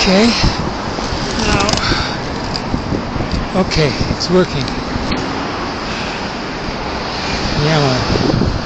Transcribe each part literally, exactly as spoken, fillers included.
Okay. Now. Okay, it's working. Yeah, man.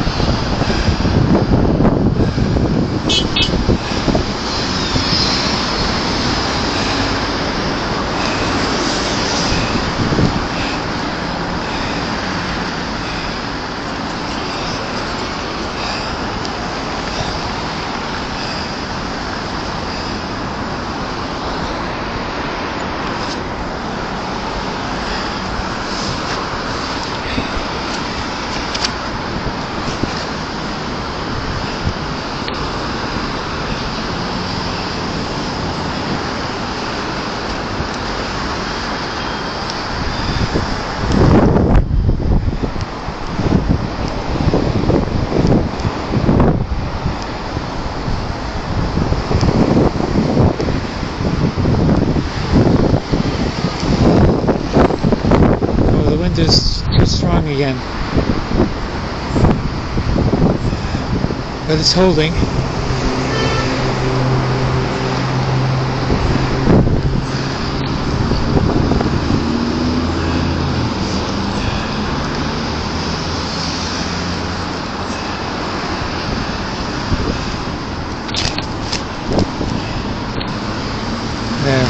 Is too strong again, but it's holding. There.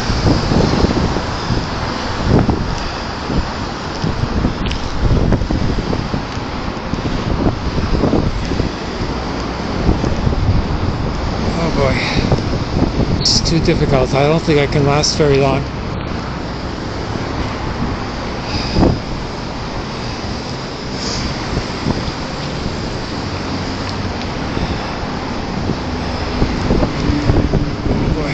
It's too difficult. I don't think I can last very long. Oh boy.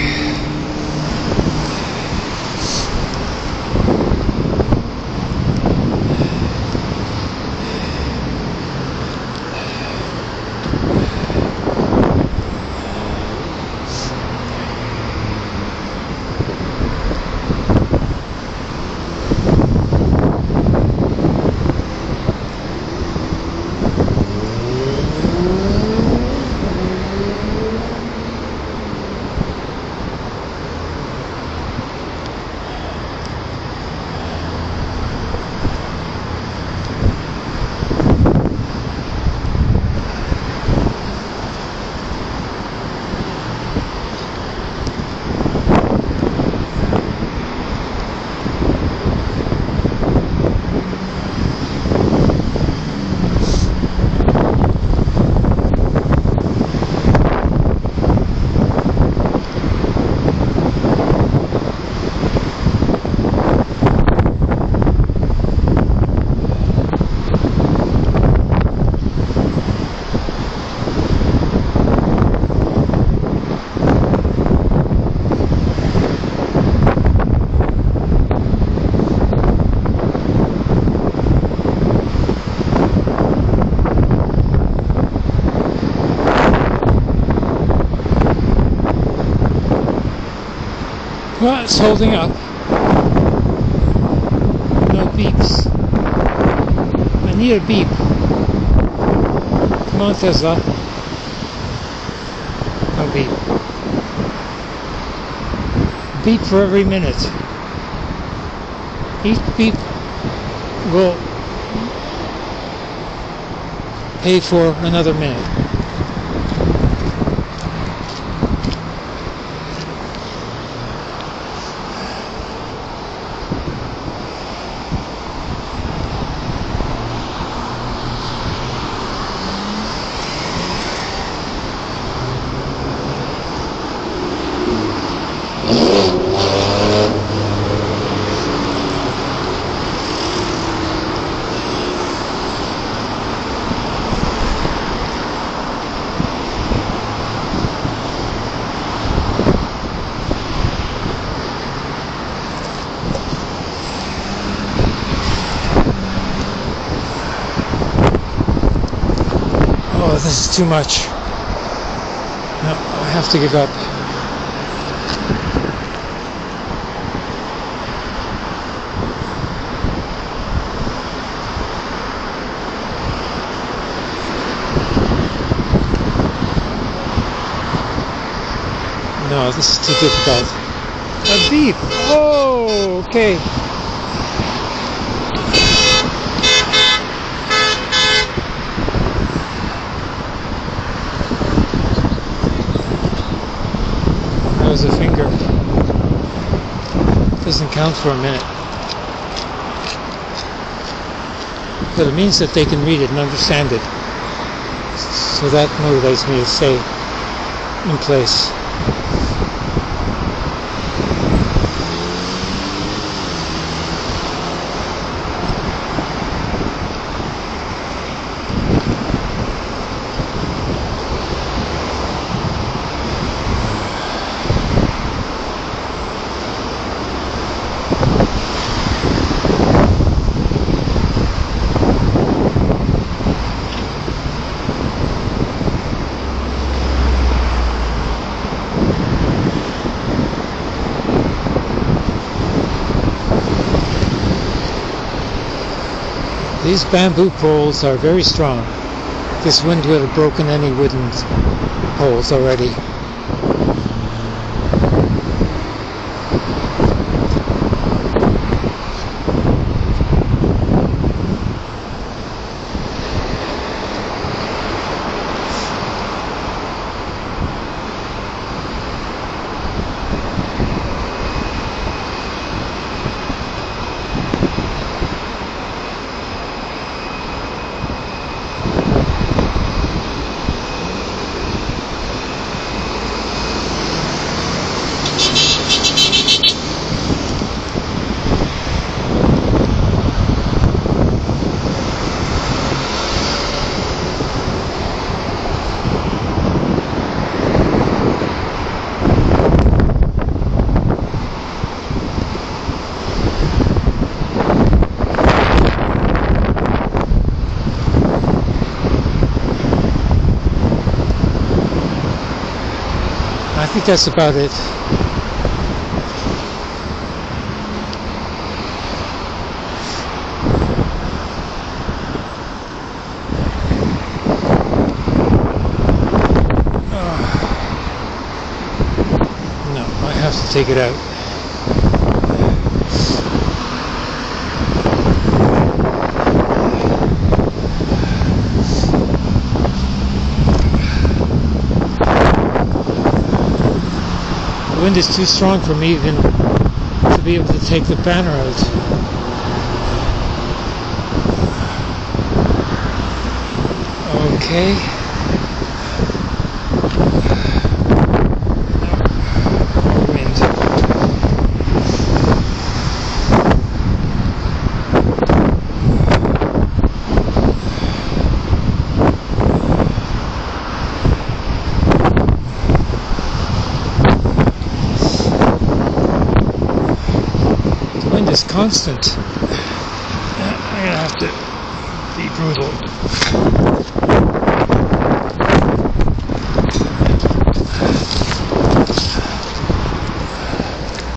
Well, it's holding up. No beeps. I need a beep. Come on, Tesla. No beep. Beep for every minute. Each beep will pay for another minute. Oh, this is too much. No, I have to give up. No, this is too difficult. A beep! Oh, okay. That was a finger. Doesn't count for a minute. But it means that they can read it and understand it. So that motivates me to stay in place. These bamboo poles are very strong. This wind would have broken any wooden poles already. I think that's about it. Oh. No, I have to take it out. The wind is too strong for me even to be able to take the banner out. Okay. More wind. Is constant. I'm gonna have to be brutal.